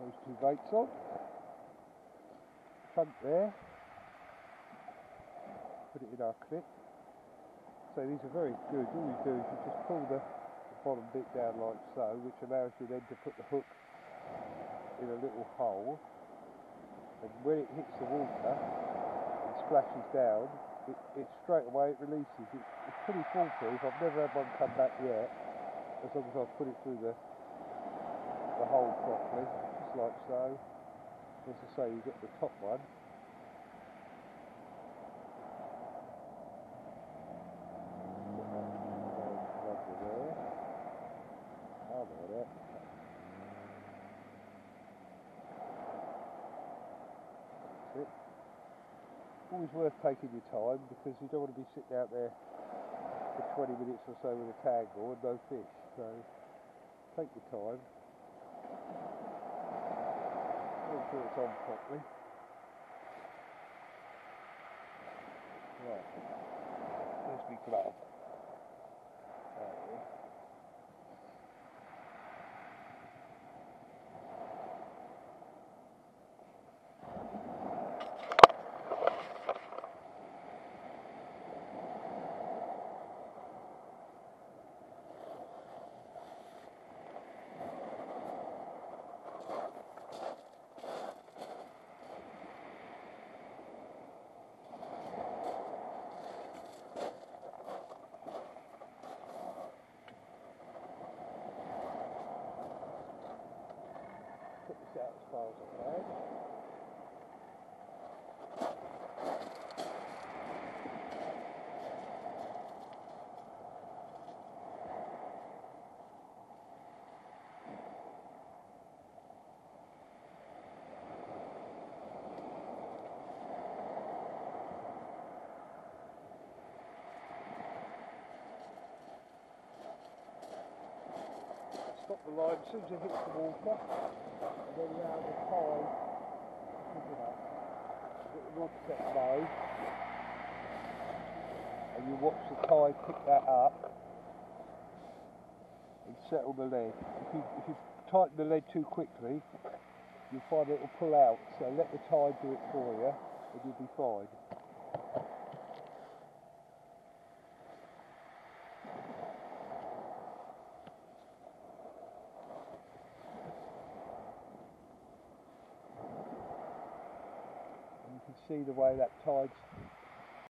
those two weights on. Trunk there. Put it in our clip. So these are very good. All you do is you just pull the bottom bit down like so, which allows you then to put the hook in a little hole, and when it hits the water and splashes down, it straight away it releases. It's pretty foolproof. I've never had one come back yet, as long as I've put it through the hole properly, just like so. As I say, you've got the top one. Always worth taking your time, because you don't want to be sitting out there for 20 minutes or so with a tangle and no fish. So take your time. Make sure it's on properly. Right, there's my glove. Put this out as far as I can. Stop the line as soon as it hits the water, and then allow the tide to pick it up. Get the rod set low, and you watch the tide pick that up and settle the lead. If you tighten the lead too quickly, you'll find it will pull out. So let the tide do it for you, and you'll be fine. You can see the way that tide's